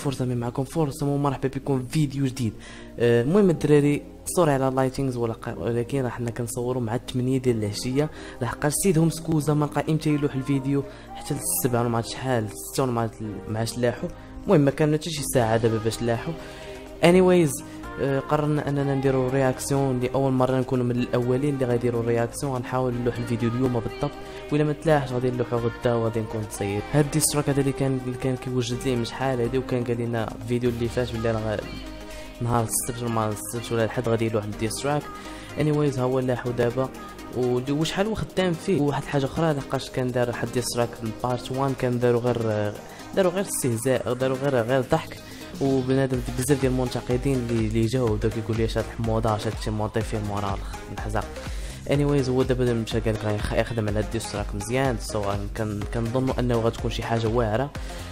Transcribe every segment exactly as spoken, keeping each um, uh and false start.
فورزا مي معكم فورزا ومرحبا بكم في فيديو جديد. المهم الدراري صوري على لايتينغز ولكن راح حنا كنصوروا مع ثمانية ديال العشيه لحقاش سيدهم سكوزا ما لقى امتى يلوح الفيديو حتى السبعة ما عرفت شحال ستة ما مع لاحو. المهم ما كان حتى شي ساعه دابا باش لاحو. anyways قررنا اننا نديروا رياكسيون لاول مره نكونوا من الاولين اللي غيديروا رياكسيون. غنحاول نلوح الفيديو اليوم بالضبط ولا ما تلاحش غادي نلوحو غدا وغادي نكون تصيد. هاد الديستراك هذا اللي كان اللي كان كيوجد ليه من شحال هادي وكان قال لنا الفيديو اللي فات بلي راه نهار السبت ولا السبت ولا الحد غادي يلوح الديستراك. anyways ها هو لاحو دابا وشحال هو خدام فيه. وواحد الحاجه اخرى لحقاش كان دار واحد الديستراك البارت واحد كان داروا غير داروا غير استهزاء داروا غير غير ضحك وبنادم بزاف ديال المنتقدين اللي اللي جاو بدا كيقول لي شاد حموضه شاد شي مونطي فيه مورال نحزق. anyways هو دابا مشى قال لك غيخدم على الديستراك مزيان سواء كان كنظنوا انه غتكون شي حاجه واعره.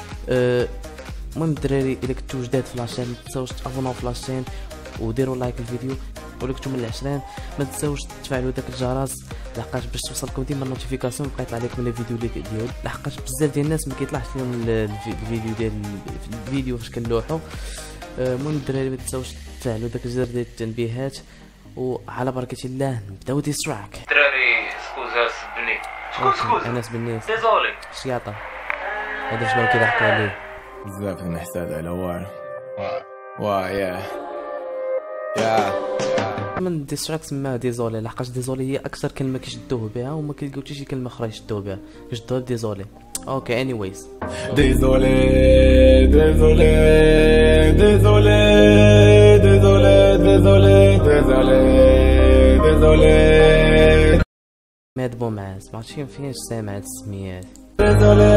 المهم الدراري الا كنتو جداد في لاشين ما تنساوش تابوناو في لاشين وديروا لايك الفيديو ولا كنتو من العشرين ما تنساوش تفعلوا داك الجرس لحقاش باش توصلكم ديما النوتيفيكاسيون بقى يطلع لكم لي فيديو اللي ديال لحقاش بزاف ديال الناس ما كيطلعش لهم الفيديو ديال الفيديو فاش كنلوحو. المهم الدراري ما تنساوش تفعلوا داك الزر ديال التنبيهات وعلى بركه الله نبداو ديستراك. دراري سكوزا سبني شكون سكوزا؟ انا سبني ديزولي شياطه هذا شنو كيضحك عليه بزاف نحتاج على واه واه يا يا من ديستراك سماها ديزولي لحقاش ديزولي هي اكثر كلمه كيشدوه بها وما كيلقاو حتى شي كلمه اخرى يشدوه بها كيشدوها بديزولي. اوكي اني ويز ديزولي ديزولي ديزولي ديزولي ديزولي ديزولي ديزولي ماد بوماس ما عرفتش فينش سامع هاد السميات. ديزولي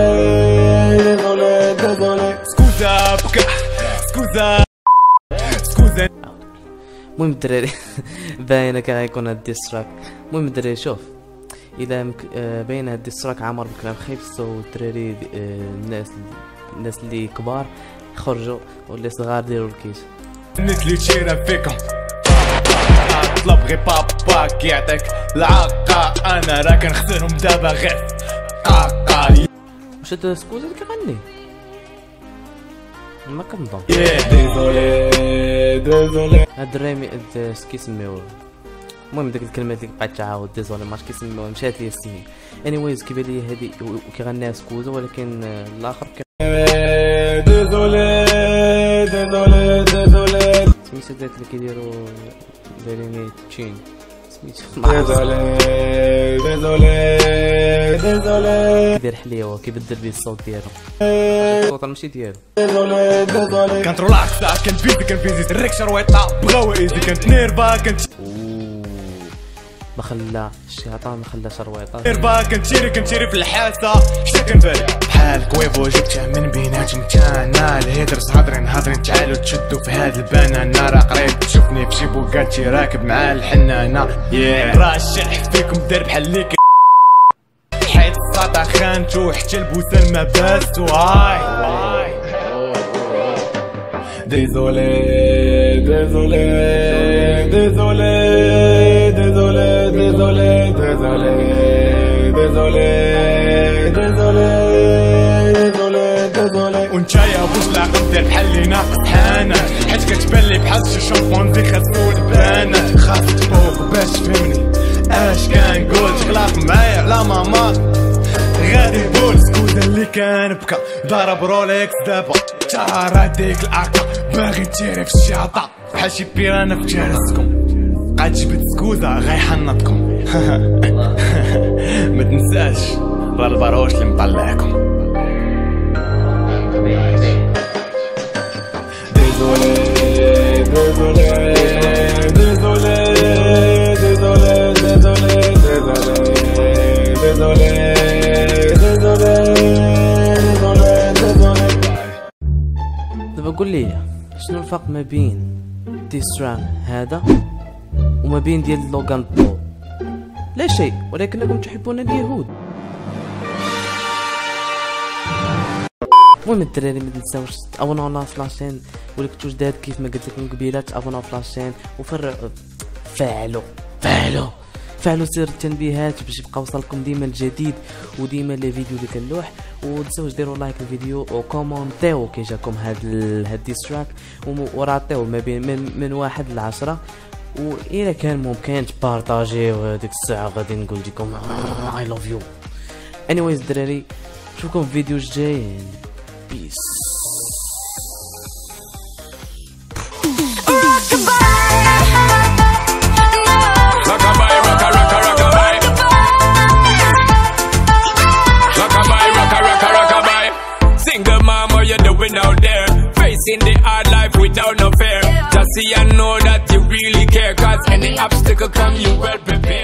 ديزولي ديزولي سكوزا بكا سكوزا سكوزا. المهم الدراري باينه كي غيكون هاد الديستراك. المهم الدراري شوف اذا مك... آه باينه هاد الديستراك عامر بكلام خايف والدراري آه الناس الناس اللي كبار خرجوا واللي صغار ديروا الكيس. الناس اللي تشيرها فيكم طلب غير باباك يعطيك العاقة انا راه كنخسرهم دابا غير قاقا. واش هاد سكوزا اللي كيغني ما كنظن. ديزولي ديزولي هاد الرامي كيسميوه. المهم ديك الكلمات اللي بقات تعاود ديزولي ماش كيسميوها مشات لي السنين. anyways كيبان لي هادي كيغنيها سكوزا ولكن الاخر كي ديزولي ديزولي ديزولي سميتو داك اللي كيديروا دايرين تشين سميتو ديزولي ديزولي ديزولي كيدير حليوه كيبدل به الصوت ديالو الصوت ماشي ديالو. ديزولي ديزولي كنت ريلاكس كان بيزي كان بيزي الريكشر ويطلع بغاو ايزي كانت نيرفا كنت ما خلا الشيطان ما خلا شرويطه نيرفا كنتيري كنتيري في الحاسه حتى كنبان بحال كويفو جبتها من بيناتهم تاعنا الهيدرز هادرين هادرين تعالوا تشدوا في هاد البنانه راه قريب تشوفني في شي بوكاتي راكب مع الحنانه ياه راه الشلح فيكم دار بحال ليك حيت الساطا خانتو حتى البوسان ما باسو هاي ديزولي ديزولي ديزولي ديزولي ديزولي ديزولي ديزولي ديزولي ديزولي ديزولي ونتايا واش العقل دير بحال اللي ناقص حانات حيت كتبان لي بحال شي شامبونزي خاصو البنات خاص تفوق باش تفهمني اش كنقول تخلاق معايا على ماما غادي نقول سكوزا اللي كان بكا ضرب روليكس دابا تارا ديك العاقة باغي تيري في الشياطة بحال شي بيرانا في جرسكم قاد جبت سكوزا غيحنطكم ما تنساش راه الباروش اللي مطلعكم. ديزولي ديزولي ديزولي ديزولي ديزولي ديزولي دابا قول لي شنو الفرق ما بين ديستراك هذا وما بين ديال لوغان بول؟ لا شيء ولكنكم تحبون اليهود. المهم الدراري ما تنساوش تابوناو في لاشين ولا كنتو جداد كيف ما قلت لكم قبيله تابوناو في لاشين وفرعوا فعلوا فعلوا وتفعلوا زر التنبيهات باش يبقى وصلكم ديما الجديد وديما لي فيديو اللي كنلوح. وتنساوش ديروا لايك الفيديو وكومونتيو كي جاكم هاد ال... هاد ديستراك وراتيو ما بين من, من واحد لعشرة. وإلا كان ممكن تبارطاجيو هاديك الساعة غادي نقول لكم I love you. anyways الدراري نشوفكم في فيديو جاي. بيس. Single mom, what you doing out there? Facing the hard life without no fear. Just see and know that you really care, cause any obstacle come you well prepared.